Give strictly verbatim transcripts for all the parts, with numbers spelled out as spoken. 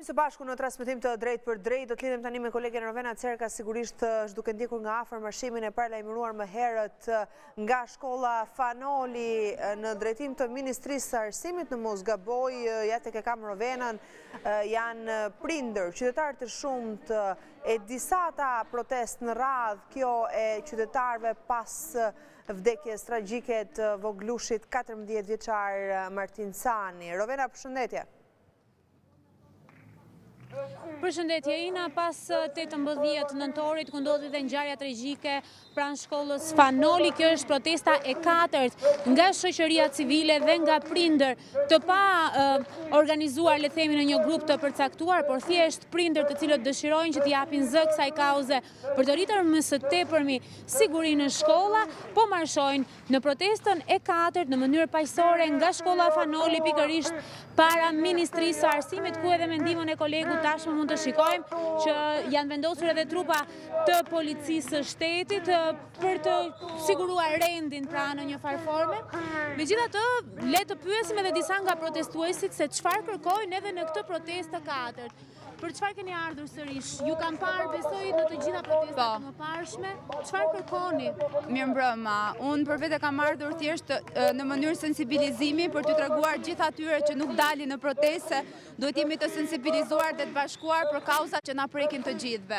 Së bashku në transmetim të drejt për drejt, do të lidhem tani me kolegen Rovena Cerka, sigurisht është duke ndjekur nga afër marshimin e paralajmëruar më herët nga shkolla Fanoli në drejtim të Ministrisë së Arsimit. Në mos gaboj, ja tek e kam Rovenën, janë prindër, qytetarë të shumt e disa ta protest në radhë, kjo e qytetarëve pas vdekjes tragjike të voglushit katërmbëdhjetë vjeçar Martin Cani. Rovena, përshëndetje. Përshëndetje, Ina, pas tetëmbëdhjetë nëntorit ku ndodhi dhe ngjarja tragjike pranë shkollës Fanoli. Kjo është protesta e katërt nga shoqëria civile dhe nga prindër, të pa uh, organizuar, le themi, në një grup të përcaktuar, por thjesht prindër të cilët dëshirojnë që t'i japin zë kësaj kauze për të rritur më së tepërmi sigurinë në shkolla, po marshojnë në protestën e katërt në mënyrë paqësore nga shkolla Fanoli, pikërisht para Ministrisë së Arsimit, ku edhe me ndihmën e kolegut tashmë mund të shikojmë që janë vendosur edhe trupa të policisë së shtetit për të siguruar rendin pra në një farë forme. Megjithatë, le të pyesim edhe disa nga protestuesit se çfarë kërkojnë edhe në këtë protestë të katërt. Për çfarë keni ardhur sërish? Ju kam parë, besoj, në të gjitha protestat të mëparshme. Çfarë kërkoni? Mirëmbrëma. Unë për vete kam ardhur thjesht në mënyrë sensibilizimi për të treguar gjithë atyre që nuk dalin në proteste, duhet jemi të sensibilizuar dhe të bashkuar për kauzat që na prekin të gjithëve.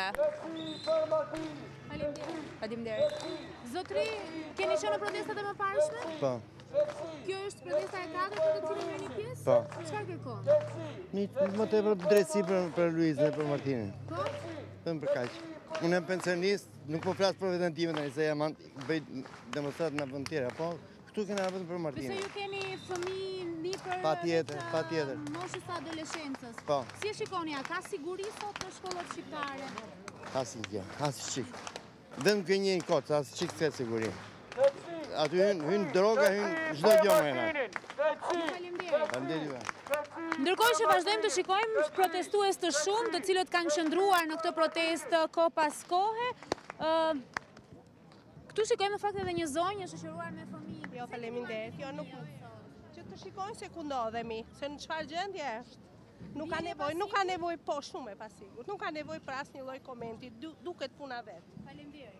Faleminderit. Faleminderit. Zotri, keni qenë në protestat e mëparshme? Po. Kjo është protesta e katërt për të cilën merrni pjesë? Po. Çfarë kërkon? Një më tepër drejtësi për, për Luizën e për Martinin. Po? Them për kaq. Unë jam pensionist, nuk po flas për veten time tani, se jam bëj demonstrat në vend tjera, po këtu kena vetëm për Martinin. Besoj ju keni fëmijë nipër Patjetër, patjetër. moshës së adoleshencës. Po. Si e shikoni, a ka siguri sot në shkollat shqiptare? Asnjë gjë, asnjë çik. Vetëm kjo një kot, as çik se siguri. Aty hyn, hyn droga, hyn çdo gjë më herë. Faleminderit. Faleminderit. Ndërkohë që vazhdojmë të shikojmë protestues të shumë, të cilët kanë qëndruar në këtë protestë kohë pas kohe. ë Këtu shikojmë në fakt edhe një zonjë shoqëruar me fëmijë. Jo, faleminderit. Jo, nuk që të shikojnë se ku ndodhemi, se në çfarë gjendje është. Nuk ka nevojë, nuk ka nevojë po shumë e pasigurt. Nuk ka nevojë për asnjë lloj komenti, du, duket puna vet. Faleminderit.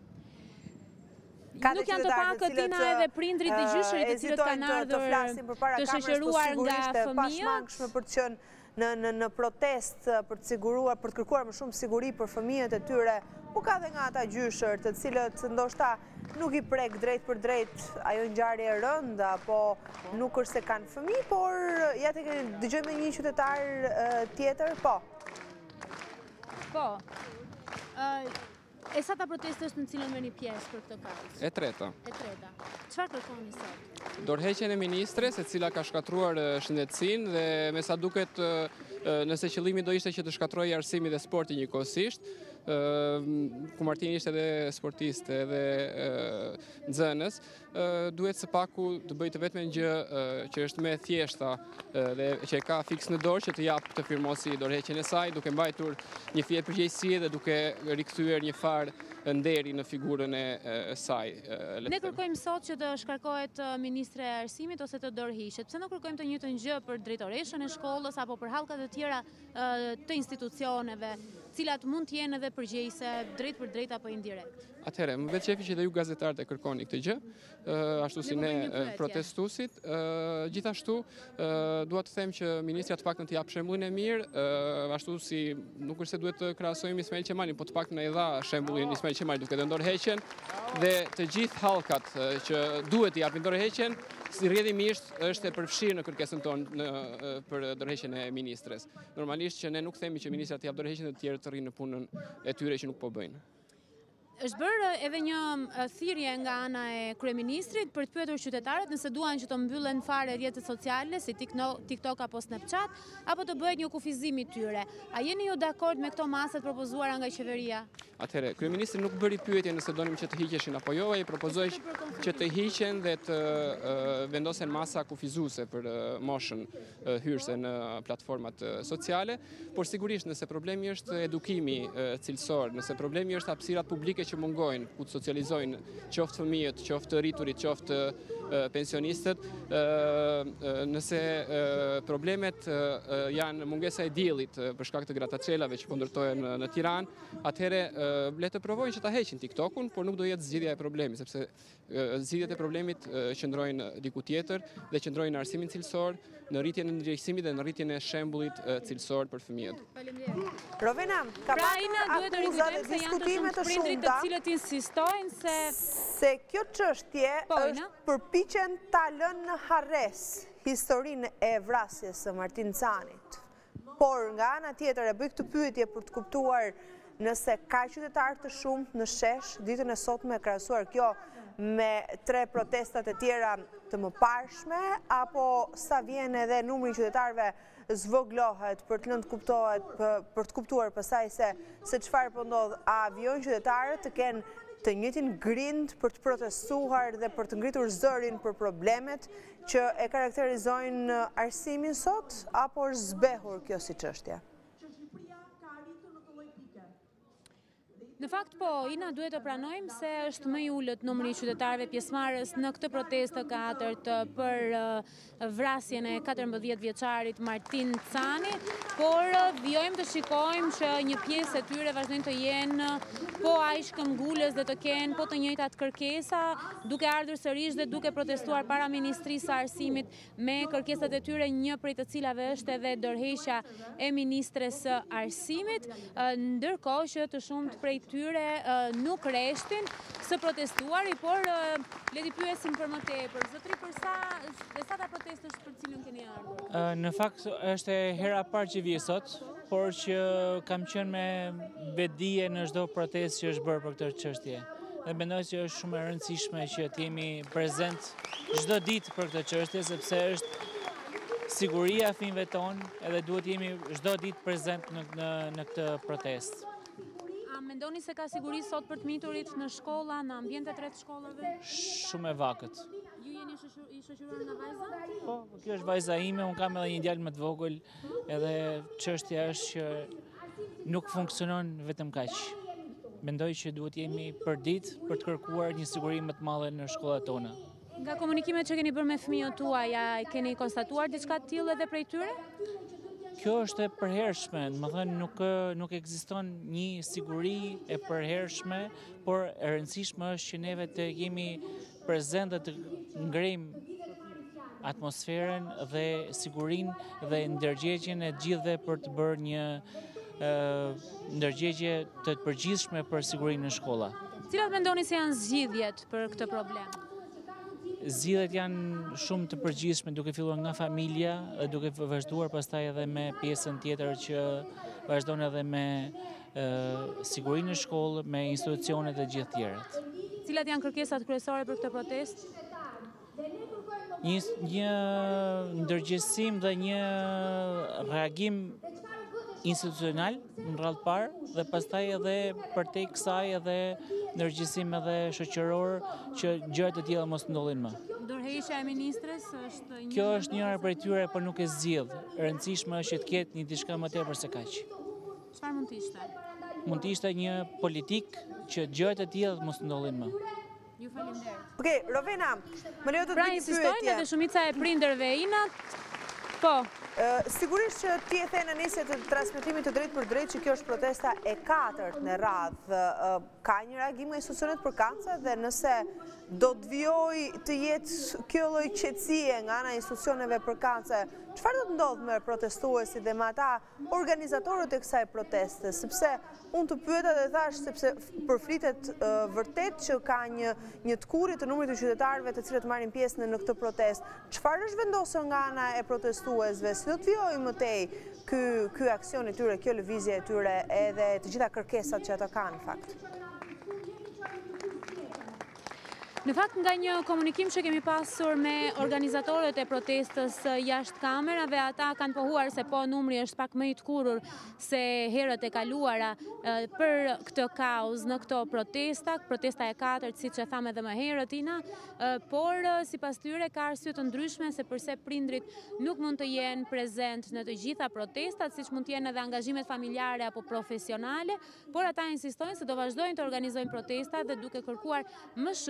Nuk janë të pakët Ina edhe prindrit dhe gjyshërit të cilët kanë ardhur të shoqëruar nga fëmijët. Për të qenë në në në protestë për të siguruar, për të kërkuar më shumë siguri për fëmijët e tyre, po ka dhe nga ata gjyshër të cilët ndoshta nuk i prek drejt për drejt ajo ngjarje e rëndë, apo nuk është se kanë fëmijë, por ja të dëgjojmë një qytetar tjetër, po. Po. E sa ta protestë është në cilën merrni pjesë për këtë kauzë? E treta. E treta. Çfarë kërkoni sot? Dorëheqjen e ministres, e cila ka shkatruar shëndetësinë dhe me sa duket nëse qëllimi do ishte që të shkatërrojë arsimin dhe sportin njëkohësisht, ku Martini ishte edhe sportist edhe nxënës, duhet së paku të bëjë të vetme një gjë që është më e thjeshta dhe që e ka fiks në dorë, që të jap të firmosi dorëheqjen e saj, duke mbajtur një fletë përgjegjësie dhe duke rikthyer një farë nderi në figurën e saj. Ne kërkojmë sot që të shkarkohet ministre e arsimit ose të dorëhiqet. Pse nuk kërkojmë të njëjtën gjë për drejtoreshën e shkollës apo për hallkat e tjera të institucioneve, cilat mund të jenë edhe përgjegjëse drejt për drejt apo indirekt? Atëherë, më vetë qefi që dhe ju gazetarët e kërkoni këtë gjë, ashtu si ne protestuesit. Gjithashtu, dua të them që ministria të paktën të jap shembullin e mirë, ashtu si nuk është se duhet të krahasojmë Ismail Qemalin, po të paktën ai dha shembullin Ismail Qemali duke dhënë dorëheqjen, dhe të gjithë hallkat që duhet të japin dorëheqjen, si rrjedhimisht është e përfshirë në kërkesën tonë në, për dorëheqjen e ministres. Normalisht që ne nuk themi që ministra të jap dorëheqjen dhe të tjerë të rrinë në punën e tyre që nuk po bëjnë. Është bërë edhe një thirrje nga ana e kryeministrit për të pyetur qytetarët nëse duan që të mbyllen fare rrjetet sociale si TikTok apo Snapchat, apo të bëhet një kufizim i tyre. A jeni ju dakord me këto masat propozuara nga qeveria? Atëherë, kryeministri nuk bëri pyetje nëse donim që të hiqeshin apo jo, ai propozoi që të hiqen dhe të vendosen masa kufizuese për moshën hyrëse në platformat sociale, por sigurisht nëse problemi është edukimi cilësor, nëse problemi është hapësirat publike që mungojnë, ku të socializojnë qoftë fëmijët, qoftë rriturit, qoftë pensionistët, nëse problemet janë mungesa e diellit për shkak të gratacielave që po ndërtohen në Tiranë, atëherë le të provojnë që ta heqin TikTokun, por nuk do jetë zgjidhja e problemit, sepse zgjidhjet e problemit qëndrojnë diku tjetër dhe qëndrojnë në arsimin cilësor, në rritjen e ndjekësimit dhe në rritjen e shembullit cilësor për fëmijët. Rovena, ka pra, pasur akuza dhe diskutime të shumta të cilët insistojnë se se kjo çështje është përpiqen ta lënë në harres historinë e vrasjes së Martin Canit. Por nga ana tjetër e bëj këtë pyetje për të kuptuar nëse ka qytetarë të shumë në shesh ditën e sotme, krahasuar kjo me tre protestat e tjera të mëparshme, apo sa vjen edhe numri i qytetarëve zvoglohet për të lënë kuptohet për të kuptuar pastaj se se çfarë po ndodh, a vijojnë qytetarët të kenë të njëjtin grind për të protestuar dhe për të ngritur zërin për problemet që e karakterizojnë arsimin sot, apo është zbehur kjo si çështje? Në fakt po, Ina, duhet të pranojmë se është më i ulët numri i qytetarëve pjesëmarrës në këtë protestë të katërt për vrasjen e katërmbëdhjetë vjeçarit Martin Cani, por vijojmë të shikojmë që një pjesë e tyre vazhdojnë të jenë po aq shkëmbgulës dhe të kenë po të njëjtat kërkesa, duke ardhur sërish dhe duke protestuar para Ministrisë së Arsimit me kërkesat e tyre, një prej të cilave është edhe dërheqja e Ministres së Arsimit, ndërkohë që të shumt prej tyre nuk reshtin së protestuari, por le t'i pyesim për më tepër. Zotri, për sa dhe sa ta protestësh për cilën keni ardhur? Në fakt është e hera parë që vije sot, por që kam qenë me vedije në çdo protestë që është bërë për këtë çështje. Dhe mendoj që është shumë e rëndësishme që të jemi prezent çdo ditë për këtë çështje, sepse është siguria e fëmijëve tonë, edhe duhet jemi çdo ditë prezent në, në, në këtë protestë. A mendoni se ka siguri sot për të miturit në shkolla, në ambientet rreth shkollave? Shumë e vakët. Ju jeni i shoqëruar nga vajza? Po, kjo është vajza ime, unë kam edhe një djalë më të vogël, edhe çështja është që nuk funksionon vetëm kaq. Mendoj që duhet jemi përdit për të kërkuar një siguri më të madhe në shkollat tona. Nga komunikimet që keni bërë me fëmijët tuaj, ja keni konstatuar diçka të tillë edhe prej tyre? Kjo është e përhershme, më thënë nuk, nuk ekziston një siguri e përhershme, por e rëndësishme është që neve të jemi prezent dhe të ngrejmë atmosferën dhe sigurin dhe ndërgjegjen e gjithëve për të bërë një uh, ndërgjegje të përgjithshme për sigurinë në shkolla. Cilat mendoni se janë zgjidhjet për këtë problem? Zgjidhjet janë shumë të përgjithshme, duke filluar nga familja dhe duke vazhduar pastaj edhe me pjesën tjetër që vazhdon edhe me uh, sigurinë në shkollë, me institucionet e gjithë tjerët. Cilat janë kërkesat kryesore për këtë protestë? Një, një ndërgjegjësim dhe një reagim institucional në radhë parë dhe pastaj edhe përtej kësaj edhe ndërgjegjësim edhe shoqëror që gjërat e tilla mos ndodhin më. Dorëheqja e ministres është një. Kjo është njëra prej tyre, por nuk e zgjidh. E rëndësishme është që të ketë një diçka më tepër se kaq. Çfarë mund të ishte? Mund të ishte një politik që gjërat e tilla mos ndodhin më. Ju faleminderit. Okej, Rovena, më lejo të të pra, bëj një pyetje. Pra insistojnë edhe shumica e prindërve Inat. Po. Uh, sigurisht që ti e the në nisje të transmetimit të drejt për drejt që kjo është protesta e katërt në radhë, uh, ka një reagim nga institucionet përkatëse dhe nëse do të vijoj të jetë kjo lloj qetësie nga ana e institucioneve përkatëse, çfarë do të ndodhë me protestuesit dhe me ata organizatorët e kësaj proteste, sepse unë të pyeta dhe thash sepse përflitet uh, vërtet që ka një një tkurrje të numrit të qytetarëve të cilët marrin pjesë në, në këtë protestë. Çfarë është vendosur nga ana e protestuesve? Si do të vijojë më tej ky ky aksion i tyre, kjo lëvizje e tyre edhe të gjitha kërkesat që ata kanë në fakt? Në fakt, nga një komunikim që kemi pasur me organizatorët e protestës jashtë kamerave, ata kanë pohuar se po numri është pak më i tkurrur se herët e kaluara për këtë kauzë në këto protesta, protesta e katërt, siç e thamë edhe më herët Ina, por sipas tyre ka arsye të ndryshme se përse prindrit nuk mund të jenë prezent në të gjitha protestat, siç mund të jenë edhe angazhimet familjare apo profesionale, por ata insistojnë se do vazhdojnë të organizojnë protesta dhe duke kërkuar më shumë siguri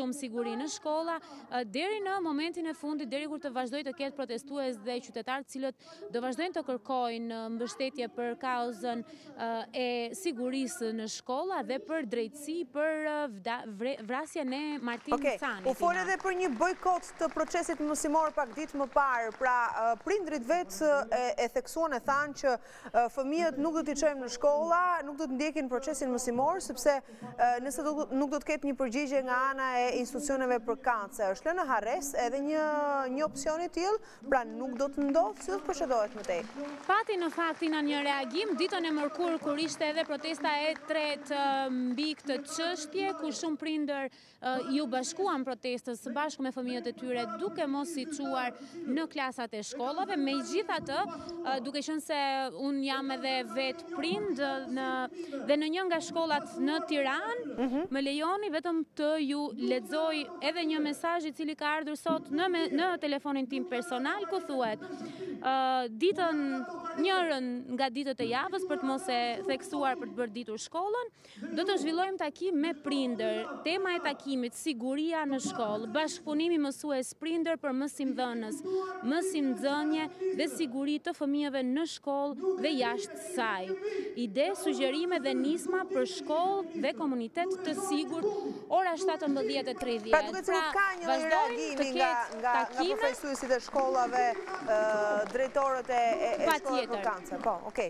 siguri në shkolla, deri në momentin e fundit, deri kur të vazhdoj të ketë protestues dhe qytetarë cilët do vazhdojnë të kërkojnë mbështetje për kauzën e sigurisë në shkolla dhe për drejtësi për vrasjen e Martin Canit. U fol edhe për një bojkot të procesit mësimor pak ditë më parë, pra prindrit vetë e theksuan e thanë që fëmijët nuk do t'i çojmë në shkolla, nuk do të ndjekin procesin mësimor, sepse nëse nuk do të ketë një përgjigje nga ana e institucioneve përkatëse. Është lënë në harres edhe një opcion i tillë, pra nuk do të ndodhë, si do të përshëndohet më tej? Pati në faktin në një reagim, ditën e mërkurë kur ishte edhe protesta e tretë mbi këtë çështje, ku shumë prindër ju bashkuan protestës së bashku me fëmijët e tyre duke mos i çuar në klasat e shkollave. Megjithatë, duke qenë se un jam edhe vetë prind dhe në një nga shkollat në Tiranë, më lejoni vetëm të ju lexoj edhe një mesazh i cili ka ardhur sot në telefonin tim personal, ku thuhet: ditën njërën nga ditët e javës, për të mos e theksuar për të bërditur shkollën, do të zhvillojmë takim me prindër. Tema e takimit: siguria në shkollë, bashkëpunimi mësues prindër për mësimdhënës, mësimdhënie dhe siguri të fëmijëve në shkollë dhe jashtë saj. Ide, sugjerime dhe nisma për shkollë dhe komunitet të sigurt, ora shtatëmbëdhjetë e tridhjetë. Pra duket se ka një reagimi nga profesuesit e shkollave, drejtorët e shkollave përkatëse. Po, okej.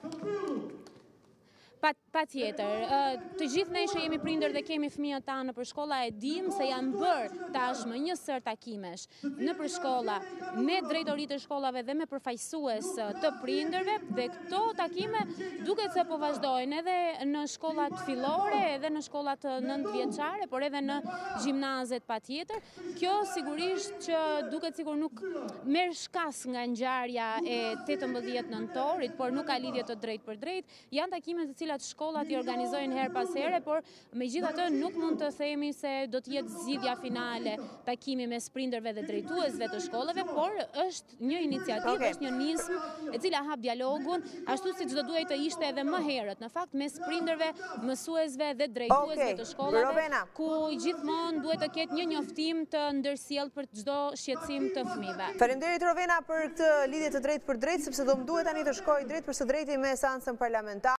Pa tjetër, të gjithë ne që jemi prindër dhe kemi fëmijët tanë për shkolla e dim se janë bërë tashmë një sër takimesh në për shkolla me drejtoritë e shkollave dhe me përfaqësues të prindërve, dhe këto takime duket se po vazhdojnë edhe në shkollat fillore, edhe në shkollat nëntëvjeçare, por edhe në gjimnazet pa tjetër. Kjo sigurisht që duket sikur nuk merr shkas nga ngjarja e tetëmbëdhjetë nëntorit, por nuk ka lidhje të drejtë për drejtë. Janë takime të cilat shkollat i organizojnë her pas here, por megjithatë nuk mund të themi se do të jetë zgjidhja finale takimi mes prindërve dhe drejtuesve të shkollave, por është një iniciativë, është një nismë e cila hap dialogun, ashtu siç do duhej të ishte edhe më herët, në fakt mes prindërve, mësuesve dhe drejtuesve të shkollave, ku gjithmonë duhet të ketë një njoftim të ndërsjellë për çdo shqetësim të fëmijëve. Faleminderit Rovena për këtë lidhje të drejtë për drejtë, sepse do më duhet tani të shkoj drejt për së drejti me seancën parlamentare.